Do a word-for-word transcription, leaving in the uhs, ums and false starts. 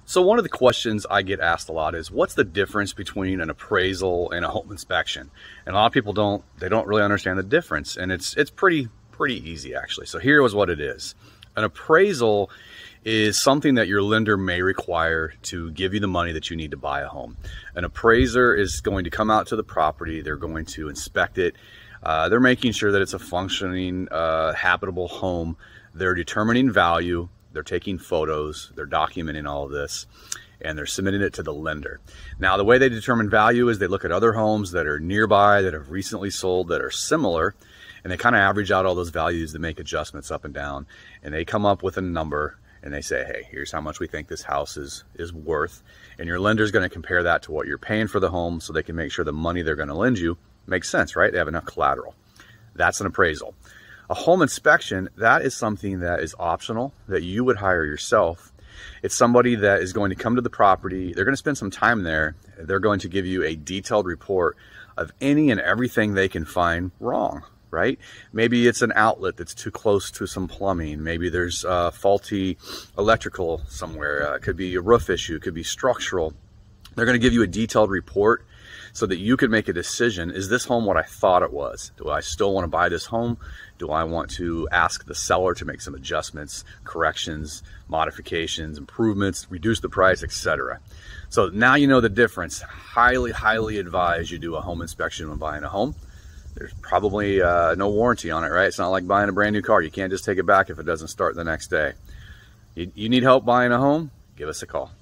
So one of the questions I get asked a lot is, what's the difference between an appraisal and a home inspection? And a lot of people don't, they don't really understand the difference. And it's, it's pretty, pretty easy actually. So here is what it is. An appraisal is something that your lender may require to give you the money that you need to buy a home. An appraiser is going to come out to the property. They're going to inspect it. Uh, they're making sure that it's a functioning, uh, habitable home. They're determining value. They're taking photos, they're documenting all of this, and they're submitting it to the lender. Now, the way they determine value is they look at other homes that are nearby, that have recently sold, that are similar, and they kind of average out all those values to make adjustments up and down. And they come up with a number, and they say, hey, here's how much we think this house is, is worth. And your lender's gonna compare that to what you're paying for the home so they can make sure the money they're gonna lend you makes sense, right? They have enough collateral. That's an appraisal. A home inspection, that is something that is optional, that you would hire yourself. It's somebody that is going to come to the property. They're going to spend some time there. They're going to give you a detailed report of any and everything they can find wrong, right? Maybe it's an outlet that's too close to some plumbing. Maybe there's uh, faulty electrical somewhere. Uh, it could be a roof issue. It could be structural. They're going to give you a detailed report so that you can make a decision. Is this home what I thought it was? Do I still want to buy this home? Do I want to ask the seller to make some adjustments, corrections, modifications, improvements, reduce the price, et cetera? So now you know the difference. Highly, highly advise you do a home inspection when buying a home. There's probably uh, no warranty on it, right? It's not like buying a brand new car. You can't just take it back if it doesn't start the next day. You, you need help buying a home? Give us a call.